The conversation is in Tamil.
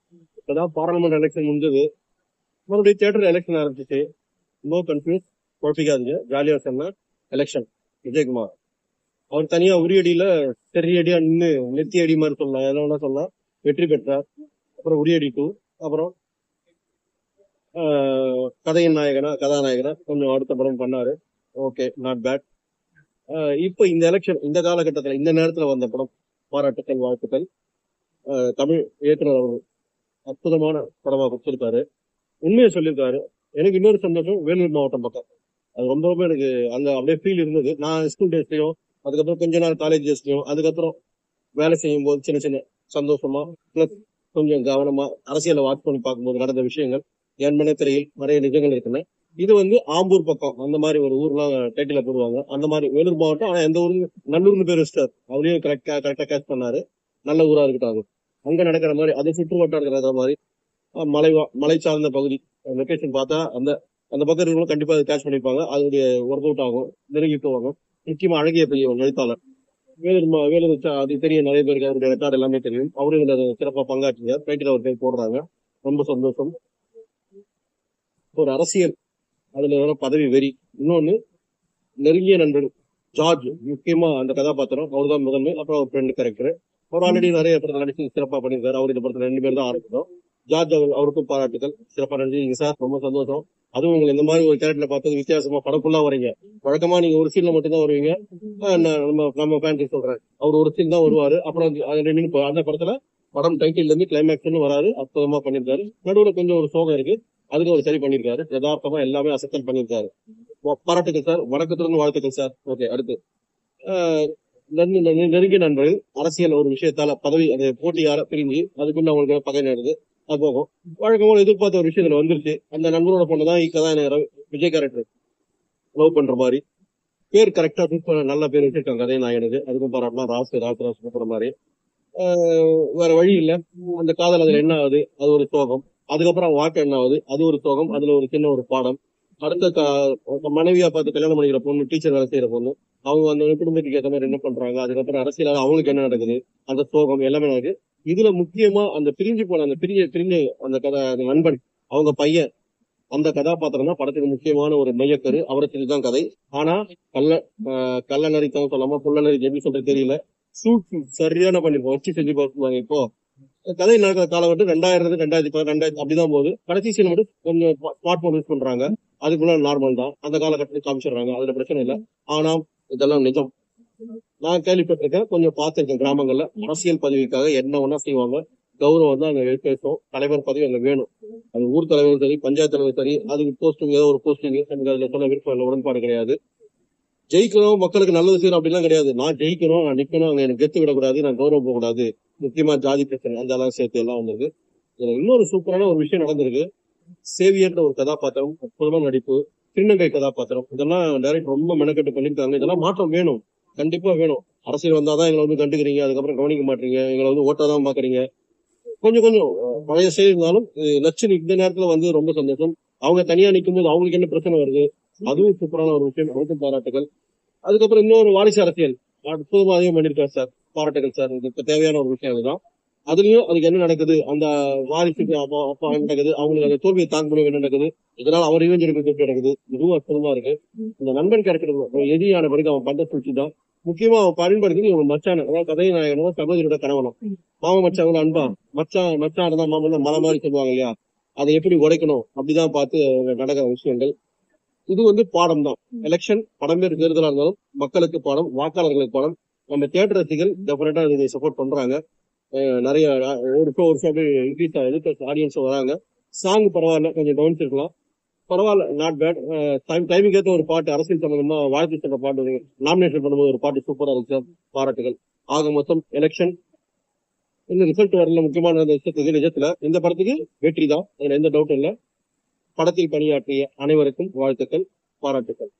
இப்பதான் பார்லிமெண்ட் எலெக்ஷன் முடிஞ்சது, மறுபடியும் தியேட்டர் எலெக்ஷன் ஆரம்பிச்சிச்சு. நோ கன்ஃபியூஸ், குழப்பிக்காதீங்க, ஜாலியா சொன்ன எலெக்ஷன். விஜயகுமார் அவர் தனியா உரியடியில தெரியடியா நின்று நெத்தி அடி மாதிரி சொல்லலாம், என்ன வேணா சொல்லலாம், வெற்றி பெற்றார். அப்புறம் உரியடி 2, அப்புறம் கதையின் நாயகனா கதாநாயகனா கொஞ்சம் அடுத்த படம் பண்ணாரு. Okay, not bad. இப்போ இந்த எலெக்ஷன், இந்த காலகட்டத்தில் இந்த நேரத்துல வந்த படம் பாராட்டுக்கள், வாழ்த்துக்கள். தமிழ் இயக்குனர் அவர்கள் அற்புதமான படமா கொடுத்திருக்காரு, உண்மையை சொல்லியிருக்காரு. எனக்கு இன்னொரு சந்தோஷம், வேலூர் மாவட்டம் பக்கம், அது ரொம்ப ரொம்ப எனக்கு அந்த அப்படியே ஃபீல் இருந்தது. நான் ஸ்கூல் டேஸ்லயும், அதுக்கப்புறம் கொஞ்ச நாள் காலேஜ் டேஸ்லயும், அதுக்கப்புறம் வேலை செய்யும் போது சின்ன சின்ன சந்தோஷமா பிளஸ் கொஞ்சம் கவனமா அரசியலை வாட்ச் பண்ணி பார்க்கும்போது நடந்த விஷயங்கள் என் மனத்திரையில் நிறைய நிஜங்கள் இருக்குன்னு. இது வந்து ஆம்பூர் பக்கம் அந்த மாதிரி ஒரு ஊர்லாம் டைட்டில போடுவாங்க, அந்த மாதிரி வேலூர் மாவட்டம். ஆனா எந்த ஊரு, நல்லூர்னு பேர் வச்சிட்டார், அவரையும் கரெக்டா கேட்ச் பண்ணாரு. நல்ல ஊரா இருக்கட்டும், அது அங்க நடக்கிற மாதிரி, அது சுற்று வட்டம் இருக்கிற மாதிரி மலை சார்ந்த பகுதி லொகேஷன் பார்த்தா அந்த அந்த பக்கம் இருக்கிறவங்க கண்டிப்பா அதை கேட்ச் பண்ணிப்பாங்க. அதோடைய ஒர்க் அவுட் ஆகும், நெருங்கி போவாங்க. முக்கியமா அழகிய பெரிய எழுத்தாளர் வேலூர் அது தெரியும் நிறைய பேருக்கு, அவருடைய ரெக்கார்டு எல்லாமே தெரியும். அவரும் இதுல சிறப்பா பங்காற்றினார். டைட்டில் அவர் பேர் போடுறாங்க, ரொம்ப சந்தோஷம். ஒரு அரசியல், அதுல வர பதவி வெறி. இன்னொன்னு, நெருங்கிய நண்பர் ஜார்ஜ், முக்கியமா அந்த கதாபாத்திரம் அவர் தான் முதன்மை. அப்புறம் அவர் ஃப்ரெண்டு கேரக்டர், அவர் ஆல்ரெடி நிறைய படத்தில் நடிச்சு சிறப்பா பண்ணியிருக்காரு. அவர் இந்த படத்துல 2 பேர் தான் ஆரம்பிக்கும். ஜார்ஜ் அவருக்கும் பாராட்டுகள், சிறப்பா நடிச்சீங்க சார், ரொம்ப சந்தோஷம். அதுவும் உங்களுக்கு இந்த மாதிரி ஒரு கேரக்டர்ல பார்த்தது வித்தியாசமா படம் ஃபுல்லா வரீங்க. வழக்கமா நீங்க ஒரு சீன்ல மட்டும் தான் வருவீங்க. நம்ம ஃபேன்ஸை சொல்றேன், அவர் ஒரு சீன் தான் வருவாரு. அப்புறம் அந்த படத்துல படம் டைட்டில் இருந்து கிளைமேக்ஸ் வராரு, அற்புதமா பண்ணியிருக்காரு. நடுவுல கொஞ்சம் ஒரு சோகம் இருக்கு, அதுக்கு அவர் சரி பண்ணியிருக்காரு. யதார்த்தமா எல்லாமே அசத்தல் பண்ணியிருக்காரு. பாராட்டுகள் சார், வணக்கத்துடன் வாழ்த்துக்கள் சார். ஓகே, அடுத்து நெருங்கிய நண்பர்கள் அரசியல் ஒரு விஷயத்தால பதவி அது போட்டியால பிரிஞ்சு அதுக்குள்ள அவங்களுக்கு பகை நேருது. அது போகும், வழக்கமாக எதிர்பார்த்த ஒரு விஷயத்துல வந்துருச்சு. அந்த நண்பரோட பொண்ணுதான் கதாநாயகர் விஜய் கேரக்டர் லவ் பண்ற மாதிரி. பேர் கரெக்டா நல்ல பேர் வச்சிருக்காங்க கதாநாயகனுக்கு, அதுக்கும் பாராட்டலாம். ராஸ் போற மாதிரி. வேற வழி இல்ல, அந்த காதல் அதுல என்ன ஆகுது, அது ஒரு சோகம். அதுக்கப்புறம் வாழ்க்கை என்ன ஆகுது, அது ஒரு சோகம். அதுல ஒரு சின்ன ஒரு பாடம். அடுத்த மனைவியா பார்த்து கல்யாணம் பண்ணிக்கிற பொண்ணு, டீச்சர் வேலை செய்யற பொண்ணு, அவங்க அந்த குடும்பத்துக்கு ஏற்ற மாதிரி என்ன பண்றாங்க, அதுக்கப்புறம் அரசியலாக அவங்களுக்கு என்ன நடக்குது, அந்த சோகம் எல்லாமே நடக்குது. இதுல முக்கியமா அந்த பிரிஞ்சு போன அந்த பிரிஞ்ச அந்த அந்த நண்பன், அவங்க பையன், அந்த கதாபாத்திரம் தான் படத்துக்கு முக்கியமான ஒரு மையக்கரு. அவரை செஞ்சுதான் கதை. ஆனா கள்ள நரித்தவங்க சொல்லாம புள்ள நரி எப்படி சொல்றது தெரியல, சரியான பண்ணிருப்போம், வச்சு செஞ்சு பார்த்துவாங்க. இப்போ கதை நடக்கிற காலகட்டம் 2000 2010 அப்படிதான் போகுது. கடைசி சீன் மட்டும் கொஞ்சம் ஸ்மார்ட் போன் யூஸ் பண்றாங்க, அதுக்குள்ள நார்மல் தான். அந்த காலகட்டத்தில் காமிச்சிடுறாங்க, அதுல பிரச்சனை இல்லை. ஆனா இதெல்லாம் நிஜம், நான் கேள்விப்பட்டிருக்கேன், கொஞ்சம் பார்த்திருக்கேன். கிராமங்கள்ல அரசியல் பதவிக்காக என்ன வேணா செய்வாங்க. கௌரவம் தான் அங்க பேசும், தலைவர் பதவி அங்க வேணும். அது ஊர் தலைவர் சரி, பஞ்சாயத்து தலைவர் சரி, அதுக்கு போஸ்டிங் ஏதோ ஒரு போஸ்டிங், எனக்கு அதுல சொல்ல விருப்பம் இல்லை, உடன்பாடு கிடையாது. ஜெயிக்கணும், மக்களுக்கு நல்லது செய்யணும் அப்படிலாம் கிடையாது. நான் ஜெயிக்கணும், நான் நிக்கணும், அங்க எனக்கு கெத்து விடக்கூடாது, நான் கௌரவம் போகக்கூடாது. முக்கியமா ஜாதி பிரச்சனை அந்த எல்லாம் சேர்த்து எல்லாம் வந்திருக்கு. இதுல இன்னொரு சூப்பரான ஒரு விஷயம் நடந்திருக்கு. சேவியர்ன்ற ஒரு கதாபாத்திரம், அற்புதமான நடிப்பு. திருநங்கை கதாபாத்திரம், இதெல்லாம் டைரக்டர் ரொம்ப மெனக்கெட்டு பண்ணிருக்காங்க. இதெல்லாம் மாற்றம் வேணும், கண்டிப்பா வேணும். அரசியல் வந்தாதான் எங்களை வந்து கண்டுக்கிறீங்க, அதுக்கப்புறம் கவனிக்க மாட்டீங்க, எங்களை வந்து ஓட்டாதான் பாக்குறீங்க. கொஞ்சம் கொஞ்சம் பழைய செய்திருந்தாலும் நச்சு இந்த நேரத்துல வந்து ரொம்ப சந்தோஷம். அவங்க தனியா நிற்கும் போது அவங்களுக்கு என்ன பிரச்சனை வருது, அதுவும் சூப்பரான ஒரு விஷயம், அவருக்கும் பாராட்டுகள். அதுக்கப்புறம் இன்னொரு வாரிசு அரசியல் அற்புதமா அதிகம் பண்ணிருக்காரு சார், பாராட்டுகள் சார். இதுக்கு தேவையான ஒரு விஷயம் அதுதான். அதுலயும் அதுக்கு என்ன நடக்குது, அந்த வாரிசுக்கு அப்பா என்ன நடக்குது, அவங்களுக்கு அந்த தோல்வியை தாங்க முடியும் என்ன நடக்குது, இதனால அவர் இளைஞருக்கு தோல்வி நடக்குது. இதுவும் அற்புதமா இருக்கு. இந்த நண்பன் கேரக்டர் எதிரியான பிறகு அவன் பண்ற சூழ்ச்சி தான் முக்கியமா. அவன் பயன்படுத்தி ஒரு மச்சான, அதாவது கதை நாயகனும் சகோதரியோட கணவனும், மாம மச்சான் அன்பா, மச்சான் இருந்தா மாமன் தான் மலை மாதிரி சொல்லுவாங்க இல்லையா, அதை எப்படி உடைக்கணும் அப்படிதான் பார்த்து நடக்கிற விஷயங்கள். இது வந்து பாடம் தான். எலெக்ஷன் படம் பேர் தேர்தலா இருந்தாலும் மக்களுக்கு பாடம், வாக்காளர்களுக்கு பாடம். நம்ம தியேட்டர் ரசிகர்கள் டெஃபினட்டா இதை சப்போர்ட் பண்றாங்க. நிறைய ஒரு ஷோ இன்க்ரீஸ் ஆடியன்ஸ் வராங்க. சாங் பரவாயில்ல, கொஞ்சம் கவனிச்சு இருக்கலாம், பரவாயில்ல, நாட் பேட். டைமுக்கு ஏற்ற ஒரு பாட்டு, அரசியல் சம்பந்தமா வாழ்த்து சொல்ற பாட்டு நாமினேஷன் பண்ணும்போது ஒரு பாட்டு சூப்பரா இருக்கு, பாராட்டுகள். ஆக மொத்தம் எலெக்ஷன் இந்த ரிசல்ட் வரல, முக்கியமான நிஜத்துல இந்த படத்துக்கு வெற்றி தான், அதுல எந்த டவுட்டும் இல்லை. படத்தில் பணியாற்றிய அனைவருக்கும் வாழ்த்துக்கள், பாராட்டுக்கள்.